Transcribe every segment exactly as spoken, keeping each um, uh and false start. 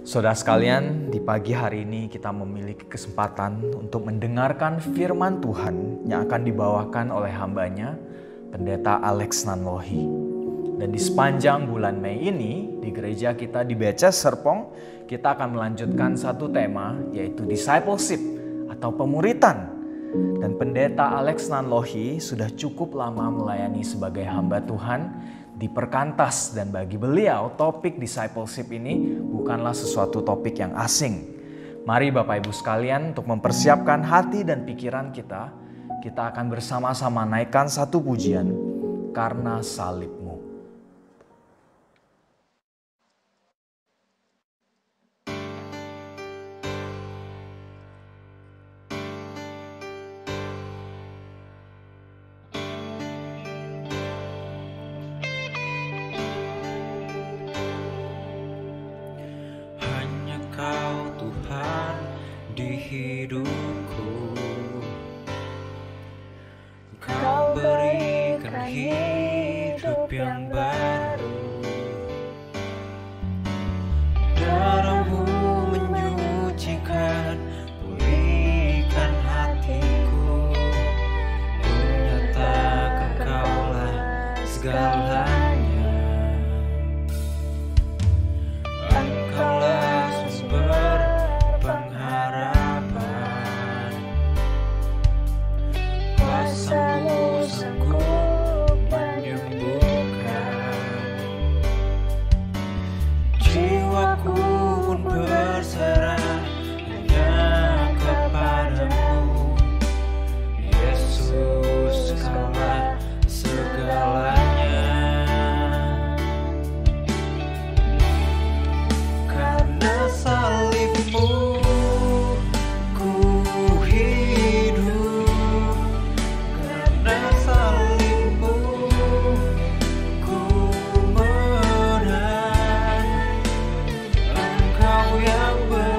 Saudara sekalian, di pagi hari ini kita memiliki kesempatan untuk mendengarkan firman Tuhan yang akan dibawakan oleh hambanya, Pendeta Alex Nanlohi. Dan di sepanjang bulan Mei ini, di gereja kita di B C Serpong, kita akan melanjutkan satu tema, yaitu discipleship atau pemuritan. Dan Pendeta Alex Nanlohi sudah cukup lama melayani sebagai hamba Tuhan di Perkantas, dan bagi beliau topik discipleship ini bukanlah sesuatu topik yang asing. Mari Bapak Ibu sekalian, untuk mempersiapkan hati dan pikiran kita, kita akan bersama-sama naikkan satu pujian, Karena Salibmu. Hidupku, Kau berikan hidup yang baru. Darah-Mu menyucikan, pulihkan hatiku. Menyatakan Kaulah segalanya. Engkaulah sumber pengharapan, kuasa-Mu sanggup menyembuhkan. Jiwaku pun berserah hanya kepada-Mu, Yesus, Kaulah segalanya. Karena salib-Mu yang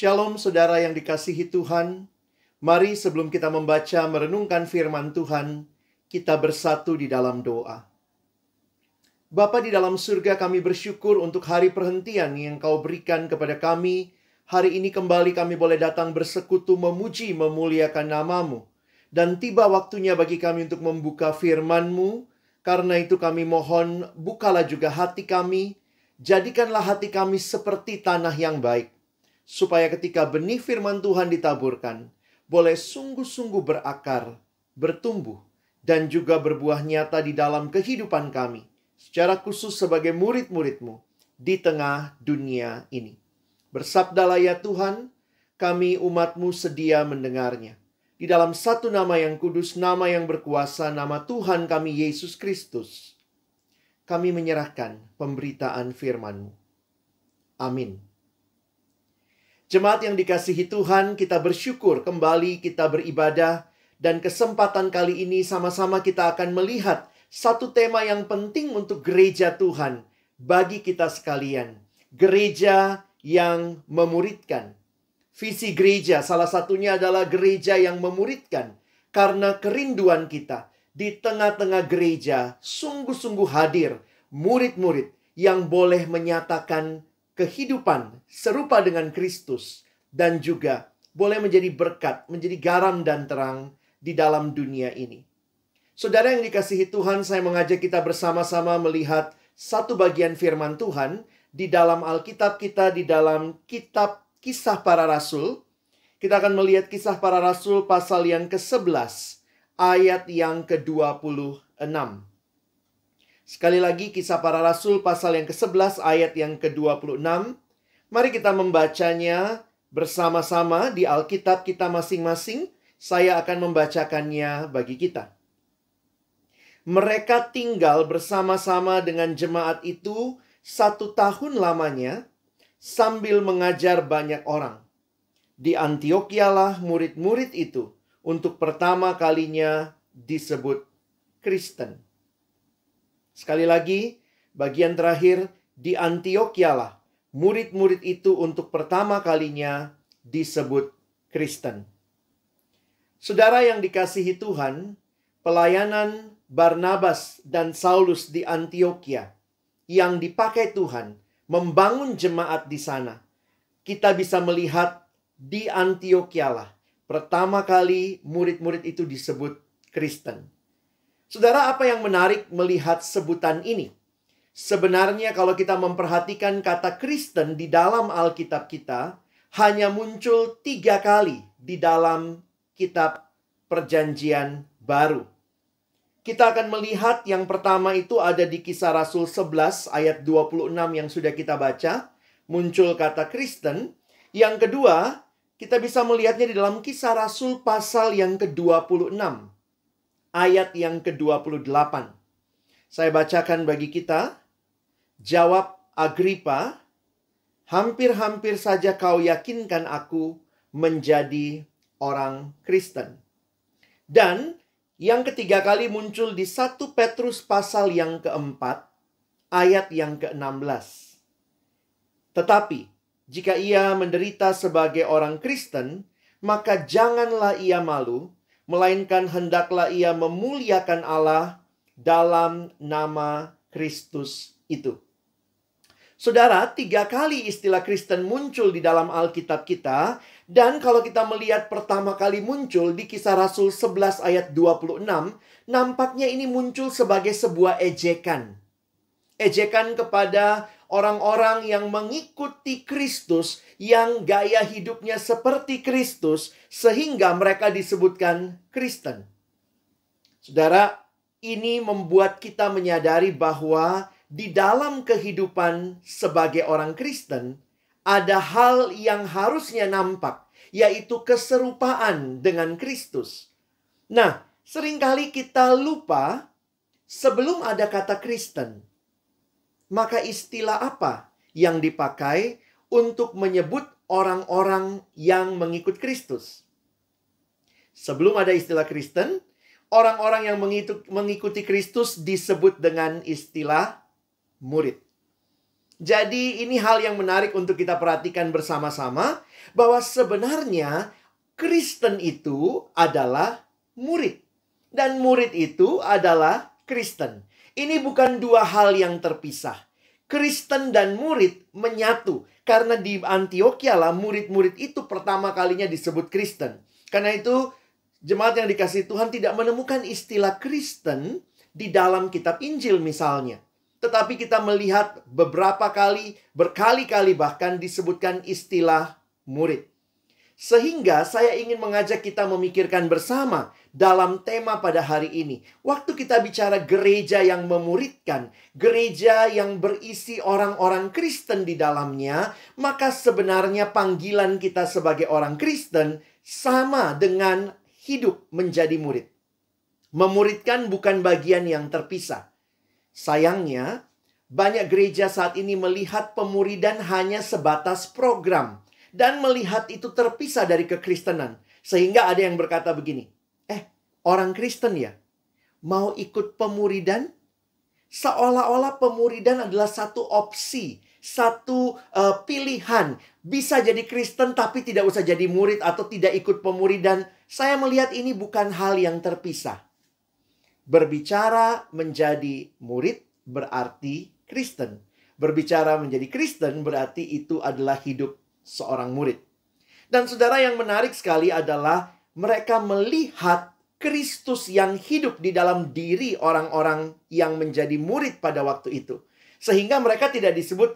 Shalom saudara yang dikasihi Tuhan. Mari sebelum kita membaca merenungkan firman Tuhan, kita bersatu di dalam doa. Bapa di dalam surga, kami bersyukur untuk hari perhentian yang Kau berikan kepada kami. Hari ini kembali kami boleh datang bersekutu memuji memuliakan nama-Mu. Dan tiba waktunya bagi kami untuk membuka firman-Mu. Karena itu kami mohon, bukalah juga hati kami. Jadikanlah hati kami seperti tanah yang baik. Supaya ketika benih firman Tuhan ditaburkan, boleh sungguh-sungguh berakar, bertumbuh, dan juga berbuah nyata di dalam kehidupan kami. Secara khusus sebagai murid-murid-Mu di tengah dunia ini. Bersabdalah ya Tuhan, kami umat-Mu sedia mendengarnya. Di dalam satu nama yang kudus, nama yang berkuasa, nama Tuhan kami Yesus Kristus, kami menyerahkan pemberitaan firman-Mu. Amin. Jemaat yang dikasihi Tuhan, kita bersyukur kembali kita beribadah. Dan kesempatan kali ini sama-sama kita akan melihat satu tema yang penting untuk gereja Tuhan bagi kita sekalian. Gereja yang memuridkan. Visi gereja salah satunya adalah gereja yang memuridkan. Karena kerinduan kita di tengah-tengah gereja sungguh-sungguh hadir murid-murid yang boleh menyatakan kehidupan serupa dengan Kristus. Dan juga boleh menjadi berkat, menjadi garam dan terang di dalam dunia ini. Saudara yang dikasihi Tuhan, saya mengajak kita bersama-sama melihat satu bagian firman Tuhan di dalam Alkitab kita, di dalam kitab Kisah Para Rasul. Kita akan melihat Kisah Para Rasul pasal yang kesebelas, ayat yang kedua puluh enam. Sekali lagi, Kisah Para Rasul pasal yang kesebelas, ayat yang kedua puluh enam. Mari kita membacanya bersama-sama di Alkitab kita masing-masing. Saya akan membacakannya bagi kita. Mereka tinggal bersama-sama dengan jemaat itu satu tahun lamanya, sambil mengajar banyak orang. Di Antiokialah murid-murid itu untuk pertama kalinya disebut Kristen. Sekali lagi, bagian terakhir, di Antiokialah murid-murid itu untuk pertama kalinya disebut Kristen. Saudara yang dikasihi Tuhan, pelayanan Barnabas dan Saulus di Antioquia yang dipakai Tuhan membangun jemaat di sana. Kita bisa melihat di Antiokialah pertama kali murid-murid itu disebut Kristen. Saudara, apa yang menarik melihat sebutan ini? Sebenarnya kalau kita memperhatikan kata Kristen di dalam Alkitab kita, hanya muncul tiga kali di dalam kitab Perjanjian Baru. Kita akan melihat yang pertama itu ada di Kisah Rasul sebelas ayat dua puluh enam yang sudah kita baca. Muncul kata Kristen. Yang kedua, kita bisa melihatnya di dalam Kisah Rasul pasal yang ke dua puluh enam. Ayat yang ke dua puluh delapan. Saya bacakan bagi kita. Jawab Agripa, hampir-hampir saja kau yakinkan aku menjadi orang Kristen. Dan yang ketiga kali muncul di satu Petrus pasal yang keempat, ayat yang ke enam belas. Tetapi, jika ia menderita sebagai orang Kristen, maka janganlah ia malu, melainkan hendaklah ia memuliakan Allah dalam nama Kristus itu. Saudara, tiga kali istilah Kristen muncul di dalam Alkitab kita. Dan kalau kita melihat pertama kali muncul di Kisah Rasul sebelas ayat dua puluh enam, nampaknya ini muncul sebagai sebuah ejekan. Ejekan kepada orang-orang yang mengikuti Kristus, yang gaya hidupnya seperti Kristus, sehingga mereka disebutkan Kristen. Saudara, ini membuat kita menyadari bahwa di dalam kehidupan sebagai orang Kristen, ada hal yang harusnya nampak, yaitu keserupaan dengan Kristus. Nah, seringkali kita lupa, sebelum ada kata Kristen, maka istilah apa yang dipakai untuk menyebut orang-orang yang mengikut Kristus? Sebelum ada istilah Kristen, orang-orang yang mengikuti Kristus disebut dengan istilah murid. Jadi ini hal yang menarik untuk kita perhatikan bersama-sama, bahwa sebenarnya Kristen itu adalah murid. Dan murid itu adalah Kristen. Ini bukan dua hal yang terpisah. Kristen dan murid menyatu. Karena di Antioquia lah murid-murid itu pertama kalinya disebut Kristen. Karena itu jemaat yang dikasihi Tuhan tidak menemukan istilah Kristen di dalam kitab Injil misalnya. Tetapi kita melihat beberapa kali, berkali-kali bahkan disebutkan istilah murid. Sehingga saya ingin mengajak kita memikirkan bersama dalam tema pada hari ini. Waktu kita bicara gereja yang memuridkan, gereja yang berisi orang-orang Kristen di dalamnya, maka sebenarnya panggilan kita sebagai orang Kristen sama dengan hidup menjadi murid. Memuridkan bukan bagian yang terpisah. Sayangnya, banyak gereja saat ini melihat pemuridan hanya sebatas program dan melihat itu terpisah dari kekristenan. Sehingga ada yang berkata begini, eh, orang Kristen ya, mau ikut pemuridan? Seolah-olah pemuridan adalah satu opsi, satu uh, pilihan. Bisa jadi Kristen tapi tidak usah jadi murid atau tidak ikut pemuridan. Saya melihat ini bukan hal yang terpisah. Berbicara menjadi murid berarti Kristen. Berbicara menjadi Kristen berarti itu adalah hidup seorang murid. Dan saudara, yang menarik sekali adalah mereka melihat Kristus yang hidup di dalam diri orang-orang yang menjadi murid pada waktu itu. Sehingga mereka tidak disebut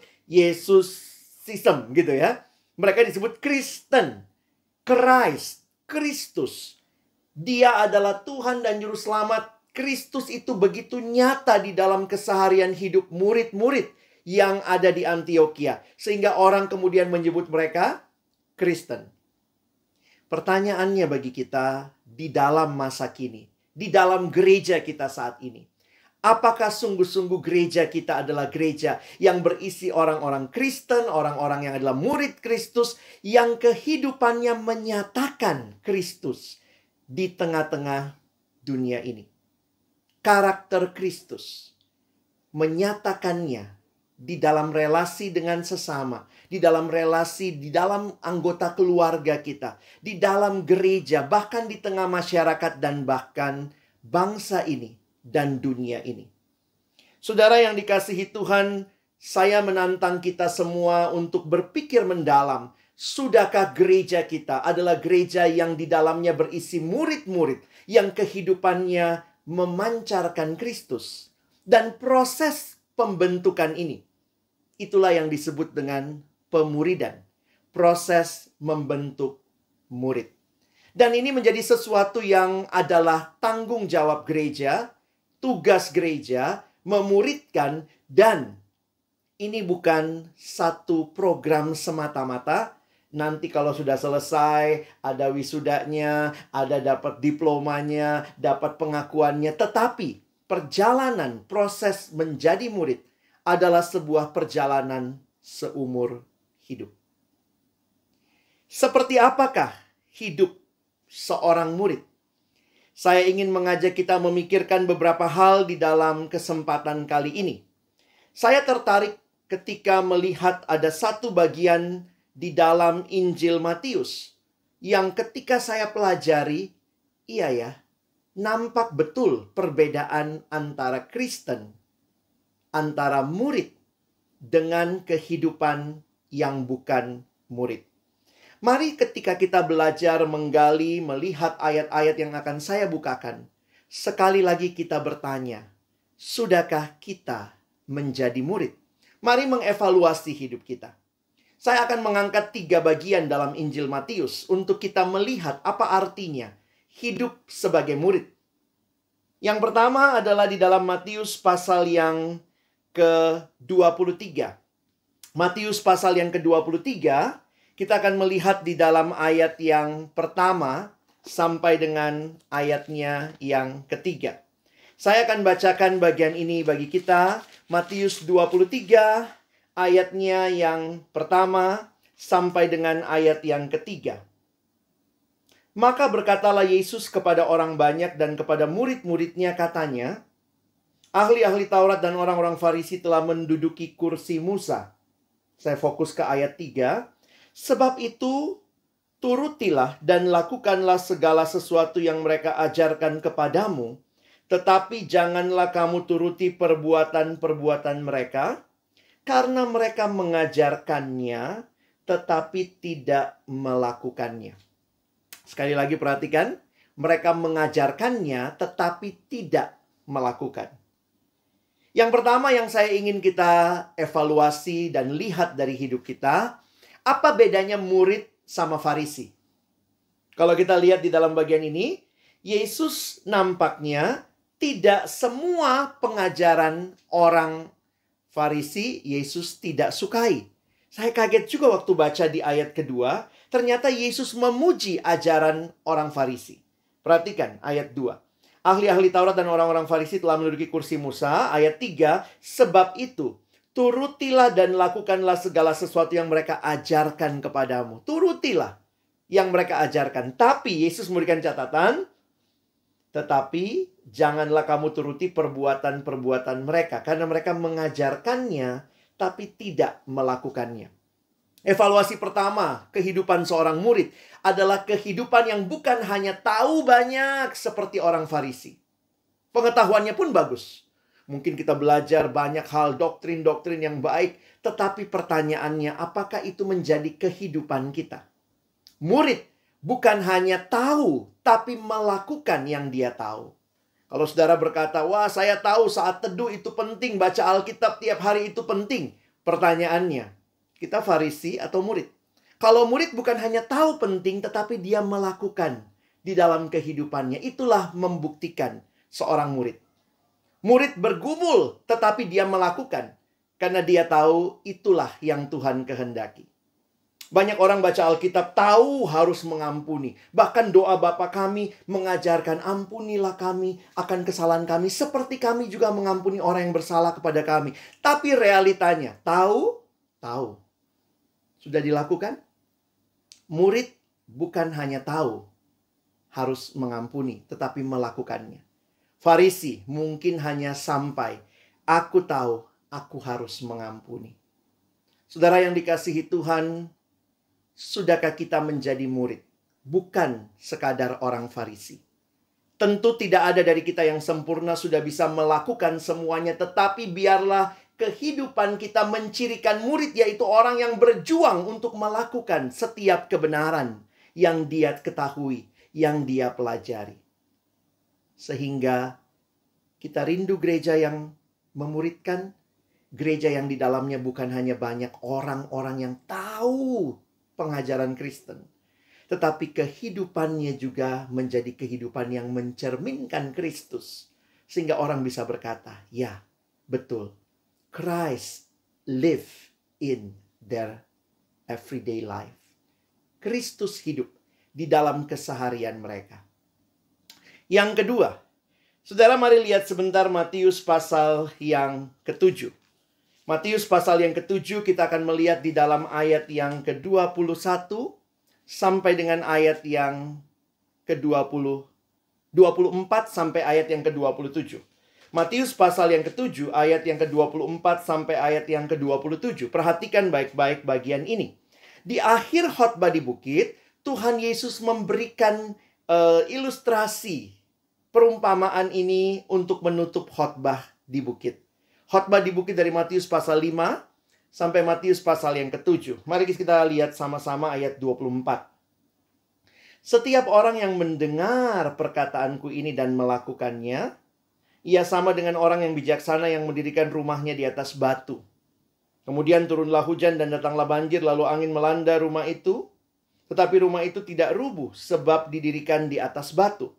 Yesusism gitu ya. Mereka disebut Kristen, Christ, Kristus. Dia adalah Tuhan dan Juru Selamat. Kristus itu begitu nyata di dalam keseharian hidup murid-murid yang ada di Antioquia. Sehingga orang kemudian menyebut mereka Kristen. Pertanyaannya bagi kita di dalam masa kini, di dalam gereja kita saat ini. Apakah sungguh-sungguh gereja kita adalah gereja yang berisi orang-orang Kristen, orang-orang yang adalah murid Kristus, yang kehidupannya menyatakan Kristus di tengah-tengah dunia ini. Karakter Kristus menyatakannya di dalam relasi dengan sesama, di dalam relasi, di dalam anggota keluarga kita, di dalam gereja, bahkan di tengah masyarakat dan bahkan bangsa ini dan dunia ini. Saudara yang dikasihi Tuhan, saya menantang kita semua untuk berpikir mendalam. Sudahkah gereja kita adalah gereja yang di dalamnya berisi murid-murid yang kehidupannya memancarkan Kristus? Dan proses pembentukan ini, itulah yang disebut dengan pemuridan. Proses membentuk murid. Dan ini menjadi sesuatu yang adalah tanggung jawab gereja, tugas gereja, memuridkan. Dan ini bukan satu program semata-mata. Nanti kalau sudah selesai, ada wisudanya, ada dapat diplomanya, dapat pengakuannya. Tetapi perjalanan proses menjadi murid adalah sebuah perjalanan seumur hidup. Seperti apakah hidup seorang murid? Saya ingin mengajak kita memikirkan beberapa hal di dalam kesempatan kali ini. Saya tertarik ketika melihat ada satu bagian di dalam Injil Matius yang ketika saya pelajari, iya ya, nampak betul perbedaan antara Kristen, antara murid dengan kehidupan yang bukan murid. Mari ketika kita belajar menggali, melihat ayat-ayat yang akan saya bukakan, sekali lagi kita bertanya, sudahkah kita menjadi murid? Mari mengevaluasi hidup kita. Saya akan mengangkat tiga bagian dalam Injil Matius untuk kita melihat apa artinya hidup sebagai murid. Yang pertama adalah di dalam Matius pasal yang ke dua puluh tiga. Matius pasal yang ke dua puluh tiga, kita akan melihat di dalam ayat yang pertama sampai dengan ayatnya yang ketiga. Saya akan bacakan bagian ini bagi kita. Matius dua puluh tiga ayatnya yang pertama sampai dengan ayat yang ketiga. Maka berkatalah Yesus kepada orang banyak dan kepada murid-muridnya, katanya, ahli-ahli Taurat dan orang-orang Farisi telah menduduki kursi Musa. Saya fokus ke ayat tiga. Sebab itu, turutilah dan lakukanlah segala sesuatu yang mereka ajarkan kepadamu. Tetapi janganlah kamu turuti perbuatan-perbuatan mereka, karena mereka mengajarkannya, tetapi tidak melakukannya. Sekali lagi perhatikan, mereka mengajarkannya, tetapi tidak melakukan. Yang pertama yang saya ingin kita evaluasi dan lihat dari hidup kita, apa bedanya murid sama Farisi? Kalau kita lihat di dalam bagian ini, Yesus nampaknya tidak semua pengajaran orang Farisi Yesus tidak sukai. Saya kaget juga waktu baca di ayat kedua, ternyata Yesus memuji ajaran orang Farisi. Perhatikan ayat dua. Ahli-ahli Taurat dan orang-orang Farisi telah menduduki kursi Musa. Ayat tiga, sebab itu turutilah dan lakukanlah segala sesuatu yang mereka ajarkan kepadamu. Turutilah yang mereka ajarkan. Tapi Yesus memberikan catatan, tetapi janganlah kamu turuti perbuatan-perbuatan mereka, karena mereka mengajarkannya tapi tidak melakukannya. Evaluasi pertama kehidupan seorang murid adalah kehidupan yang bukan hanya tahu banyak seperti orang Farisi. Pengetahuannya pun bagus. Mungkin kita belajar banyak hal, doktrin-doktrin yang baik, tetapi pertanyaannya, apakah itu menjadi kehidupan kita? Murid bukan hanya tahu, tapi melakukan yang dia tahu. Kalau saudara berkata, wah saya tahu saat teduh itu penting, baca Alkitab tiap hari itu penting. Pertanyaannya, kita Farisi atau murid? Kalau murid bukan hanya tahu penting, tetapi dia melakukan di dalam kehidupannya. Itulah membuktikan seorang murid. Murid bergumul, tetapi dia melakukan. Karena dia tahu itulah yang Tuhan kehendaki. Banyak orang baca Alkitab tahu harus mengampuni. Bahkan doa Bapa kami mengajarkan, ampunilah kami akan kesalahan kami, seperti kami juga mengampuni orang yang bersalah kepada kami. Tapi realitanya, tahu, tahu. Sudah dilakukan? Murid bukan hanya tahu harus mengampuni, tetapi melakukannya. Farisi mungkin hanya sampai, aku tahu, aku harus mengampuni. Saudara yang dikasihi Tuhan, sudahkah kita menjadi murid? Bukan sekadar orang Farisi. Tentu tidak ada dari kita yang sempurna sudah bisa melakukan semuanya, tetapi biarlah kehidupan kita mencirikan murid, yaitu orang yang berjuang untuk melakukan setiap kebenaran yang dia ketahui, yang dia pelajari. Sehingga kita rindu gereja yang memuridkan, gereja yang di dalamnya bukan hanya banyak orang-orang yang tahu pengajaran Kristen, tetapi kehidupannya juga menjadi kehidupan yang mencerminkan Kristus. Sehingga orang bisa berkata, ya betul, Christ live in their everyday life. Kristus hidup di dalam keseharian mereka. Yang kedua, saudara mari lihat sebentar Matius pasal yang ketujuh. Matius pasal yang ketujuh kita akan melihat di dalam ayat yang ke dua puluh satu sampai dengan ayat yang ke dua puluh, dua puluh empat sampai ayat yang ke dua puluh tujuh. Matius pasal yang ketujuh ayat yang ke dua puluh empat sampai ayat yang ke dua puluh tujuh. Perhatikan baik-baik bagian ini. Di akhir khotbah di bukit, Tuhan Yesus memberikan uh, ilustrasi perumpamaan ini untuk menutup khotbah di bukit. Khotbah di bukit dari Matius pasal lima sampai Matius pasal yang ketujuh. Mari kita lihat sama-sama ayat dua puluh empat. Setiap orang yang mendengar perkataanku ini dan melakukannya, ia sama dengan orang yang bijaksana yang mendirikan rumahnya di atas batu. Kemudian turunlah hujan dan datanglah banjir, lalu angin melanda rumah itu. Tetapi rumah itu tidak rubuh sebab didirikan di atas batu.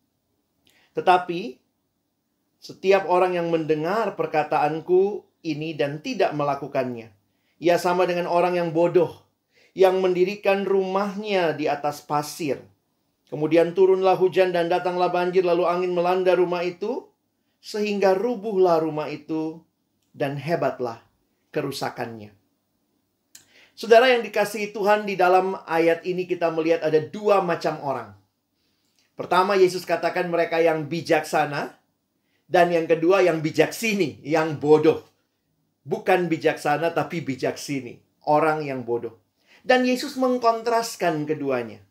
Tetapi setiap orang yang mendengar perkataanku ini dan tidak melakukannya, ia sama dengan orang yang bodoh yang mendirikan rumahnya di atas pasir. Kemudian turunlah hujan dan datanglah banjir, lalu angin melanda rumah itu, sehingga rubuhlah rumah itu dan hebatlah kerusakannya. Saudara yang dikasihi Tuhan, di dalam ayat ini kita melihat ada dua macam orang. Pertama, Yesus katakan mereka yang bijaksana. Dan yang kedua yang bijaksini, yang bodoh. Bukan bijaksana tapi bijaksini. orang yang bodoh. Dan Yesus mengkontraskan keduanya.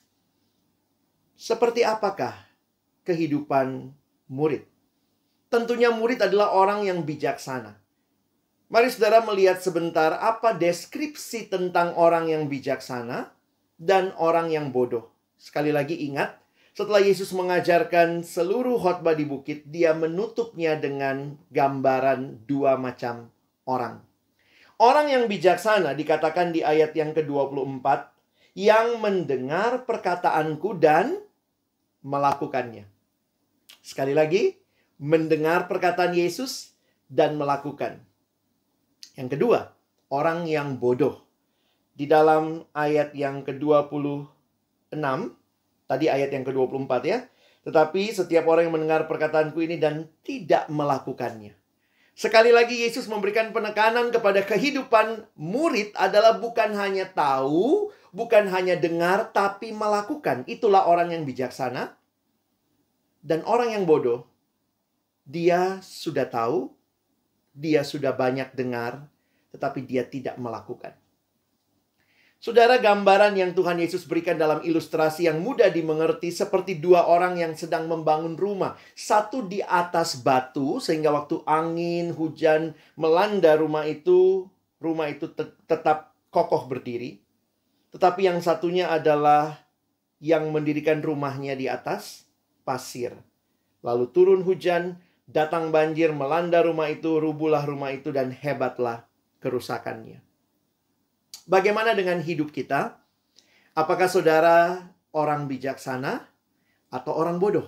Seperti apakah kehidupan murid? Tentunya murid adalah orang yang bijaksana. Mari saudara melihat sebentar apa deskripsi tentang orang yang bijaksana dan orang yang bodoh. Sekali lagi ingat, setelah Yesus mengajarkan seluruh khotbah di bukit, dia menutupnya dengan gambaran dua macam orang. Orang yang bijaksana dikatakan di ayat yang ke dua puluh empat, yang mendengar perkataanku dan melakukannya. Sekali lagi, mendengar perkataan Yesus dan melakukan. Yang kedua, orang yang bodoh. Di dalam ayat yang ke dua puluh enam, tadi ayat yang ke dua puluh empat ya. Tetapi setiap orang yang mendengar perkataanku ini dan tidak melakukannya. Sekali lagi Yesus memberikan penekanan kepada kehidupan murid adalah bukan hanya tahu, bukan hanya dengar, tapi melakukan. Itulah orang yang bijaksana. Dan orang yang bodoh, dia sudah tahu, dia sudah banyak dengar, tetapi dia tidak melakukan. Saudara, gambaran yang Tuhan Yesus berikan dalam ilustrasi yang mudah dimengerti seperti dua orang yang sedang membangun rumah. Satu di atas batu, sehingga waktu angin, hujan melanda rumah itu, rumah itu te- tetap kokoh berdiri. Tetapi yang satunya adalah yang mendirikan rumahnya di atas pasir. Lalu turun hujan, datang banjir, melanda rumah itu, rubuhlah rumah itu, dan hebatlah kerusakannya. Bagaimana dengan hidup kita? Apakah saudara orang bijaksana atau orang bodoh?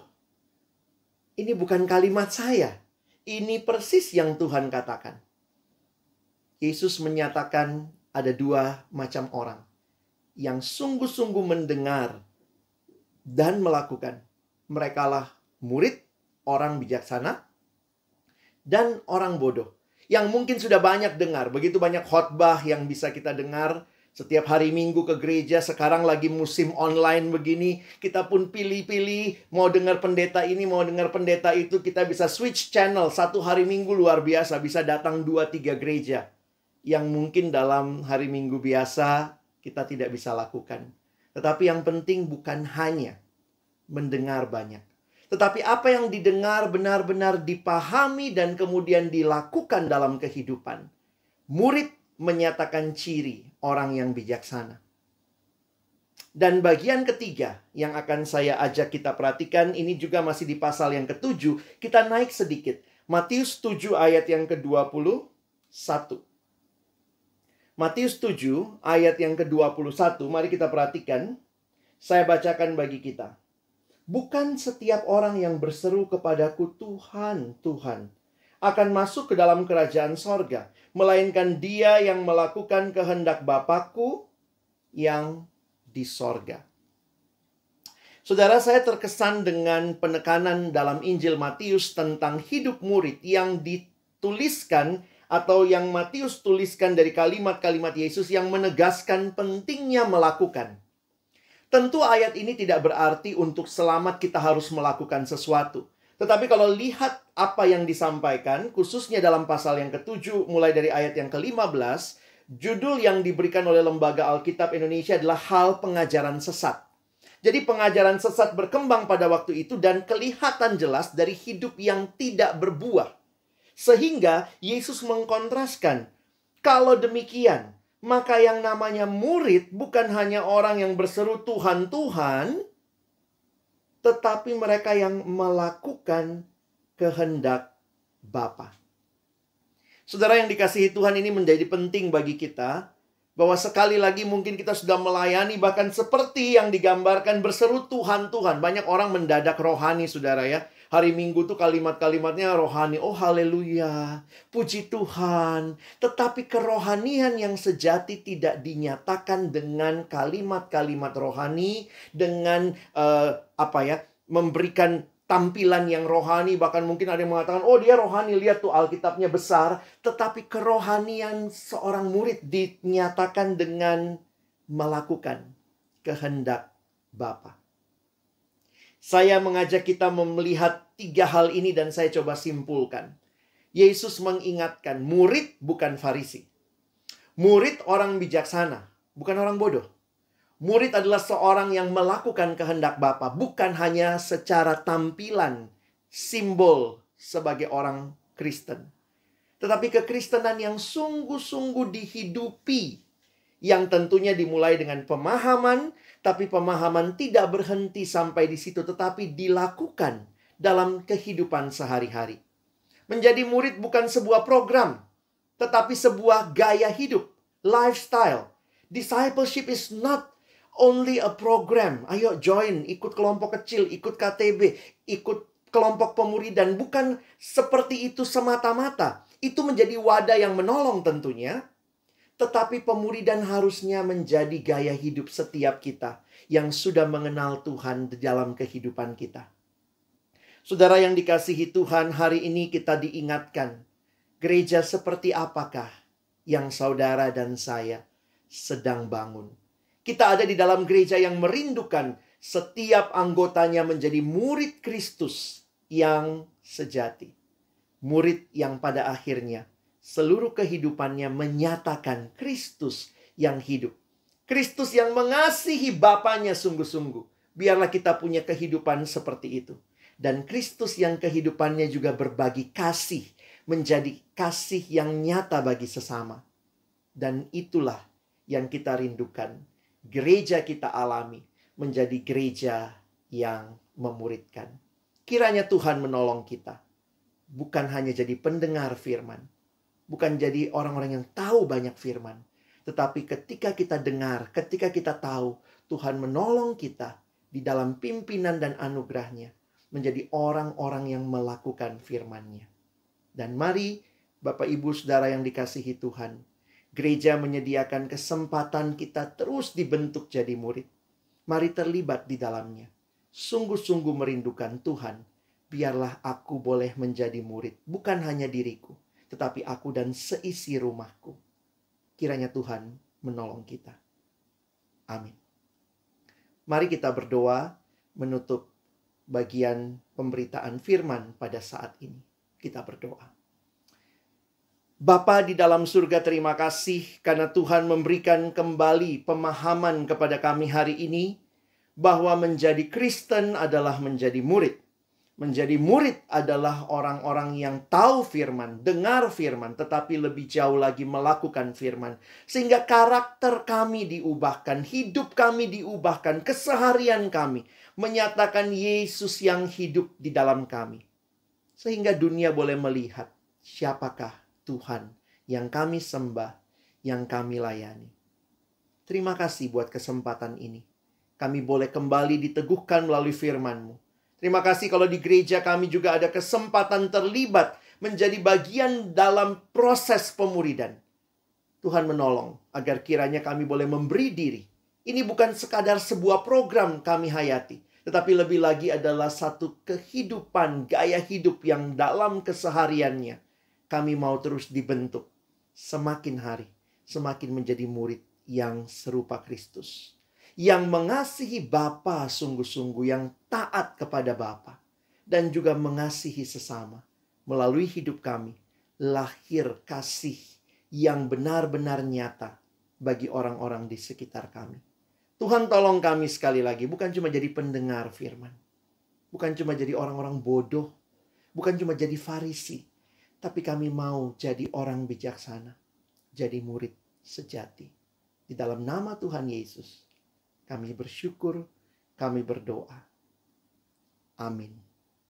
Ini bukan kalimat saya. Ini persis yang Tuhan katakan. Yesus menyatakan ada dua macam orang yang sungguh-sungguh mendengar dan melakukan. Merekalah murid, orang bijaksana, dan orang bodoh. Yang mungkin sudah banyak dengar. Begitu banyak khotbah yang bisa kita dengar. Setiap hari Minggu ke gereja. Sekarang lagi musim online begini. Kita pun pilih-pilih. Mau dengar pendeta ini, mau dengar pendeta itu. Kita bisa switch channel. Satu hari Minggu luar biasa. Bisa datang dua tiga gereja. Yang mungkin dalam hari Minggu biasa kita tidak bisa lakukan. Tetapi yang penting bukan hanya mendengar banyak. Tetapi apa yang didengar benar-benar dipahami dan kemudian dilakukan dalam kehidupan. Murid menyatakan ciri orang yang bijaksana. Dan bagian ketiga yang akan saya ajak kita perhatikan, ini juga masih di pasal yang ketujuh. Kita naik sedikit. Matius tujuh ayat yang ke dua puluh satu. Matius tujuh ayat yang ke dua puluh satu. Mari kita perhatikan. Saya bacakan bagi kita. Bukan setiap orang yang berseru kepadaku Tuhan, Tuhan, akan masuk ke dalam kerajaan sorga. Melainkan dia yang melakukan kehendak Bapakku yang di sorga. Saudara, saya terkesan dengan penekanan dalam Injil Matius tentang hidup murid yang dituliskan atau yang Matius tuliskan dari kalimat-kalimat Yesus yang menegaskan pentingnya melakukan. Tentu ayat ini tidak berarti untuk selamat kita harus melakukan sesuatu. Tetapi kalau lihat apa yang disampaikan, khususnya dalam pasal yang ketujuh, mulai dari ayat yang kelima belas, judul yang diberikan oleh Lembaga Alkitab Indonesia adalah hal pengajaran sesat. Jadi pengajaran sesat berkembang pada waktu itu dan kelihatan jelas dari hidup yang tidak berbuah. Sehingga Yesus mengkontraskan, kalau demikian, maka yang namanya murid bukan hanya orang yang berseru Tuhan, Tuhan, tetapi mereka yang melakukan kehendak Bapa. Saudara yang dikasihi Tuhan, ini menjadi penting bagi kita, bahwa sekali lagi mungkin kita sudah melayani bahkan seperti yang digambarkan berseru Tuhan, Tuhan. Banyak orang mendadak rohani, saudara ya. Hari Minggu tuh kalimat-kalimatnya rohani. Oh haleluya, puji Tuhan. Tetapi kerohanian yang sejati tidak dinyatakan dengan kalimat-kalimat rohani. Dengan uh, apa ya, memberikan tampilan yang rohani. Bahkan mungkin ada yang mengatakan, oh dia rohani, lihat tuh Alkitabnya besar. Tetapi kerohanian seorang murid dinyatakan dengan melakukan kehendak Bapa. Saya mengajak kita melihat tiga hal ini dan saya coba simpulkan. Yesus mengingatkan, murid bukan Farisi. Murid orang bijaksana, bukan orang bodoh. Murid adalah seorang yang melakukan kehendak Bapa, bukan hanya secara tampilan, simbol sebagai orang Kristen. Tetapi kekristenan yang sungguh-sungguh dihidupi, yang tentunya dimulai dengan pemahaman, tapi pemahaman tidak berhenti sampai di situ, tetapi dilakukan dalam kehidupan sehari-hari. Menjadi murid bukan sebuah program, tetapi sebuah gaya hidup, lifestyle. Discipleship is not only a program. Ayo join, ikut kelompok kecil, ikut K T B, ikut kelompok pemuridan. Bukan seperti itu semata-mata. Itu menjadi wadah yang menolong tentunya. Tetapi pemuridan harusnya menjadi gaya hidup setiap kita yang sudah mengenal Tuhan di dalam kehidupan kita. Saudara yang dikasihi Tuhan, hari ini kita diingatkan. Gereja seperti apakah yang saudara dan saya sedang bangun? Kita ada di dalam gereja yang merindukan setiap anggotanya menjadi murid Kristus yang sejati. Murid yang pada akhirnya seluruh kehidupannya menyatakan Kristus yang hidup. Kristus yang mengasihi Bapanya sungguh-sungguh. Biarlah kita punya kehidupan seperti itu. Dan Kristus yang kehidupannya juga berbagi kasih, menjadi kasih yang nyata bagi sesama. Dan itulah yang kita rindukan. Gereja kita alami menjadi gereja yang memuridkan. Kiranya Tuhan menolong kita. Bukan hanya jadi pendengar firman. Bukan jadi orang-orang yang tahu banyak firman. Tetapi ketika kita dengar, ketika kita tahu, Tuhan menolong kita di dalam pimpinan dan anugerahnya. Menjadi orang-orang yang melakukan firman-Nya. Dan mari Bapak Ibu Saudara yang dikasihi Tuhan. Gereja menyediakan kesempatan kita terus dibentuk jadi murid. Mari terlibat di dalamnya. Sungguh-sungguh merindukan Tuhan. Biarlah aku boleh menjadi murid. Bukan hanya diriku, tetapi aku dan seisi rumahku. Kiranya Tuhan menolong kita. Amin. Mari kita berdoa menutup bagian pemberitaan firman pada saat ini. Kita berdoa. Bapa di dalam surga, terima kasih karena Tuhan memberikan kembali pemahaman kepada kami hari ini bahwa menjadi Kristen adalah menjadi murid. Menjadi murid adalah orang-orang yang tahu firman, dengar firman, tetapi lebih jauh lagi melakukan firman. Sehingga karakter kami diubahkan, hidup kami diubahkan, keseharian kami menyatakan Yesus yang hidup di dalam kami. Sehingga dunia boleh melihat siapakah Tuhan yang kami sembah, yang kami layani. Terima kasih buat kesempatan ini. Kami boleh kembali diteguhkan melalui firman-Mu. Terima kasih kalau di gereja kami juga ada kesempatan terlibat menjadi bagian dalam proses pemuridan. Tuhan menolong agar kiranya kami boleh memberi diri. Ini bukan sekadar sebuah program kami hayati, tetapi lebih lagi adalah satu kehidupan, gaya hidup yang dalam kesehariannya kami mau terus dibentuk semakin hari, semakin menjadi murid yang serupa Kristus. Yang mengasihi Bapa sungguh-sungguh, yang taat kepada Bapa. Dan juga mengasihi sesama. Melalui hidup kami, lahir kasih yang benar-benar nyata bagi orang-orang di sekitar kami. Tuhan tolong kami sekali lagi, bukan cuma jadi pendengar firman. Bukan cuma jadi orang-orang bodoh. Bukan cuma jadi Farisi. Tapi kami mau jadi orang bijaksana. Jadi murid sejati. Di dalam nama Tuhan Yesus, kami bersyukur, kami berdoa. Amin.